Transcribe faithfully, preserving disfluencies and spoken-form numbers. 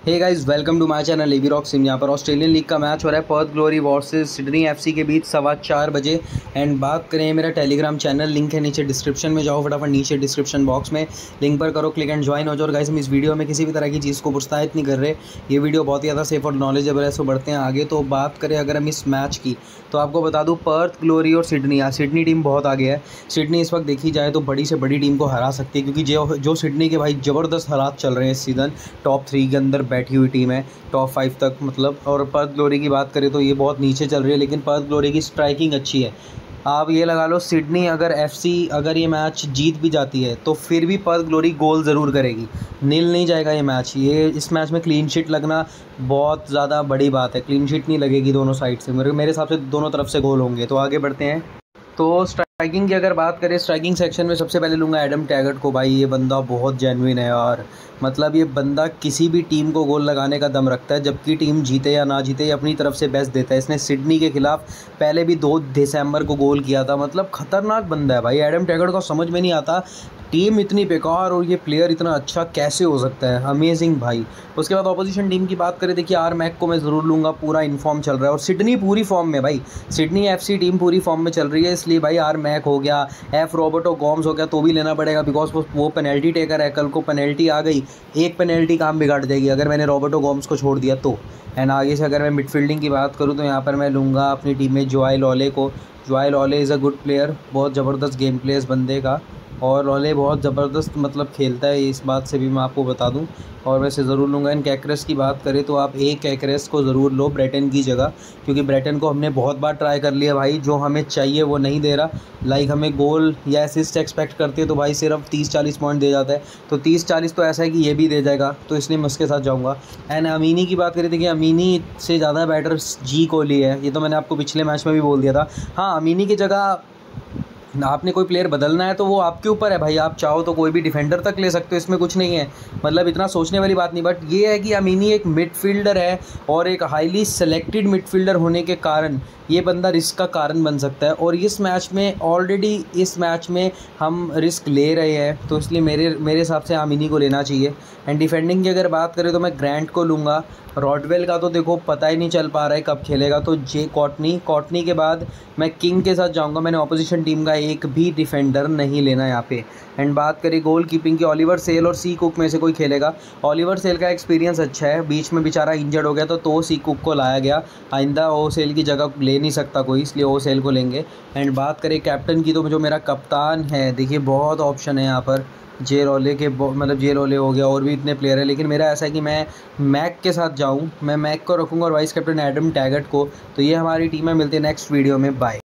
Hey guys, welcome to my channel एबी रॉक सिम। यहाँ पर ऑस्ट्रेलियन लीग का मैच हो रहा है Perth Glory versus Sydney FC के बीच सवा चार बजे। एंड बात करें मेरा टेलीग्राम चैनल, लिंक है नीचे डिस्क्रिप्शन में, जाओ फटाफट नीचे डिस्क्रिप्शन बॉक्स में लिंक पर करो क्लिक एंड ज्वाइन हो जाओ। गाइस, हम इस वीडियो में किसी भी तरह की चीज़ को प्रोत्साहित नहीं कर रहे, ये वीडियो बहुत ही ज़्यादा सेफ और नॉलेजेबल है। सो बढ़ते हैं आगे। तो बात करें अगर हम इस मैच की, तो आपको बता दूँ पर्थ ग्लोरी और सिडनी, सिडनी टीम बहुत आगे है। सिडनी इस वक्त देखी जाए तो बड़ी से बड़ी टीम को हरा सकती है, क्योंकि जो जो सिडनी के भाई ज़बरदस्त हालात चल रहे हैं इस सीज़न, टॉप थ्री के अंदर बैठी हुई टीम है, टॉप फाइव तक मतलब। और पर्थ ग्लोरी की बात करें तो ये बहुत नीचे चल रही है, लेकिन पर्थ ग्लोरी की स्ट्राइकिंग अच्छी है। आप ये लगा लो, सिडनी अगर एफसी अगर ये मैच जीत भी जाती है तो फिर भी पर्थ ग्लोरी गोल ज़रूर करेगी, नील नहीं जाएगा ये मैच। ये इस मैच में क्लीन शीट लगना बहुत ज़्यादा बड़ी बात है, क्लीन शीट नहीं लगेगी दोनों साइड से। मेरे मेरे हिसाब से दोनों तरफ से गोल होंगे। तो आगे बढ़ते हैं। तो स्ट्राइकिंग की अगर बात करें, स्ट्राइकिंग सेक्शन में सबसे पहले लूँगा एडम टैगट को। भाई ये बंदा बहुत जेन्युइन है और मतलब ये बंदा किसी भी टीम को गोल लगाने का दम रखता है, जबकि टीम जीते या ना जीते ये अपनी तरफ से बेस्ट देता है। इसने सिडनी के खिलाफ पहले भी दो दिसंबर को गोल किया था। मतलब खतरनाक बंदा है भाई एडम टैगट को। समझ में नहीं आता टीम इतनी बेकार और ये प्लेयर इतना अच्छा कैसे हो सकता है, अमेजिंग भाई। उसके बाद ऑपोजिशन टीम की बात करें, देखिए आर मैक को मैं ज़रूर लूँगा, पूरा इनफॉर्म चल रहा है। और सिडनी पूरी फॉर्म में भाई, सिडनी एफसी टीम पूरी फॉर्म में चल रही है, इसलिए भाई आर मैक हो गया, एफ रॉबर्टो गोम्स हो गया तो भी लेना पड़ेगा, बिकॉज वो वो पेनल्टी टेकर है। कल को पेनल्टी आ गई, एक पेनल्टी काम बिगाड़ देगी अगर मैंने रॉबर्टो गोम्स को छोड़ दिया तो। एंड आगे से अगर मैं मिडफील्डिंग की बात करूँ तो यहाँ पर मैं लूँगा अपनी टीम में जोआई लॉले को। Joey Lolley is a good player, बहुत ज़बरदस्त गेम प्ले इस बंदे का, और लॉले बहुत ज़बरदस्त मतलब खेलता है, इस बात से भी मैं आपको बता दूं। और वैसे ज़रूर लूँगा। इन कैक्रेस की बात करें तो आप एक कैक्रेस को ज़रूर लो ब्रेटन की जगह, क्योंकि ब्रेटन को हमने बहुत बार ट्राई कर लिया भाई, जो हमें चाहिए वो नहीं दे रहा। लाइक हमें गोल या असिस्ट एक्सपेक्ट करते हैं तो भाई सिर्फ तीस चालीस पॉइंट दे जाता है, तो तीस चालीस तो ऐसा है कि ये भी दे जाएगा, तो इसलिए मैं उसके साथ जाऊँगा। एंड अमीनी की बात करें, देखिए अमीनी से ज़्यादा बैटर जी कोहली है, ये तो मैंने आपको पिछले मैच में भी बोल दिया था। हाँ, अमीनी की जगह आपने कोई प्लेयर बदलना है तो वो आपके ऊपर है भाई, आप चाहो तो कोई भी डिफेंडर तक ले सकते हो, इसमें कुछ नहीं है, मतलब इतना सोचने वाली बात नहीं। बट ये है कि अमीनी एक मिडफील्डर है और एक हाईली सेलेक्टेड मिडफील्डर होने के कारण ये बंदा रिस्क का कारण बन सकता है। और इस मैच में ऑलरेडी इस मैच में हम रिस्क ले रहे हैं, तो इसलिए मेरे मेरे हिसाब से अमीनी को लेना चाहिए। एंड डिफेंडिंग की अगर बात करें तो मैं ग्रैंट को लूँगा। रॉडवेल का तो देखो पता ही नहीं चल पा रहा है कब खेलेगा, तो जे कॉटनी कॉटनी के बाद मैं किंग के साथ जाऊंगा। मैंने ऑपोजिशन टीम का एक भी डिफेंडर नहीं लेना यहाँ पे। एंड बात करें गोल कीपिंग की, ओलिवर सेल और सी कुक में से कोई खेलेगा। ओलिवर सेल का एक्सपीरियंस अच्छा है, बीच में बेचारा इंजर्ड हो गया तो तो सी कुक को लाया गया, आइंदा ओ सेल की जगह ले नहीं सकता कोई, इसलिए ओ सेल को लेंगे। एंड बात करें कैप्टन की, तो जो मेरा कप्तान है, देखिए बहुत ऑप्शन है यहाँ पर, जे रोले के मतलब जे रोले हो गया, और भी इतने प्लेयर है, लेकिन मेरा ऐसा है कि मैं मैक के साथ जाऊं। मैं मैक को रखूंगा और वाइस कैप्टन एडम टैगट को। तो ये हमारी टीम है, मिलते हैं नेक्स्ट वीडियो में, बाय।